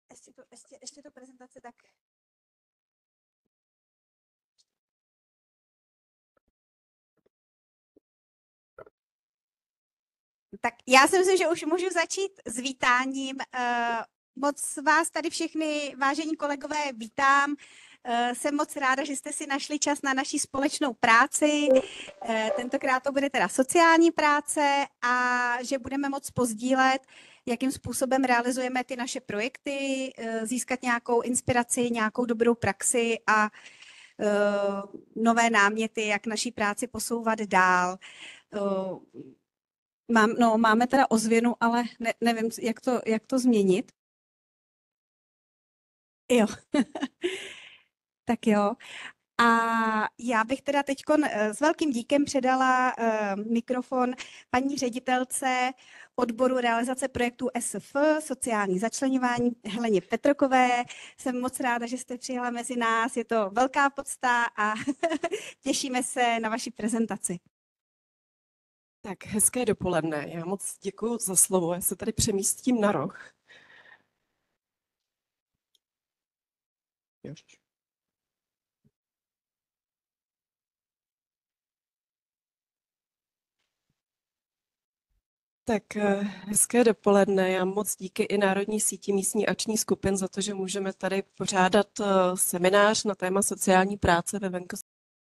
ještě tu prezentaci tak. Tak já si myslím, že už můžu začít s vítáním. Moc vás tady všechny, vážení kolegové, vítám. Jsem moc ráda, že jste si našli čas na naší společnou práci. Tentokrát to bude teda sociální práce a že budeme moc pozdílet, jakým způsobem realizujeme ty naše projekty, získat nějakou inspiraci, nějakou dobrou praxi a nové náměty, jak naší práci posouvat dál. Máme teda ozvěnu, ale nevím, jak to změnit. Jo. Tak jo. A já bych teda teď s velkým díkem předala mikrofon paní ředitelce odboru realizace projektů SF, sociální začleňování, Heleně Petrokové. Jsem moc ráda, že jste přijela mezi nás, je to velká podsta a těšíme se na vaši prezentaci. Tak hezké dopoledne. Já moc děkuji za slovo. Já se tady přemístím na roh. Tak hezké dopoledne. Já moc díky i Národní síti místní akční skupin za to, že můžeme tady pořádat seminář na téma sociální práce ve venkovských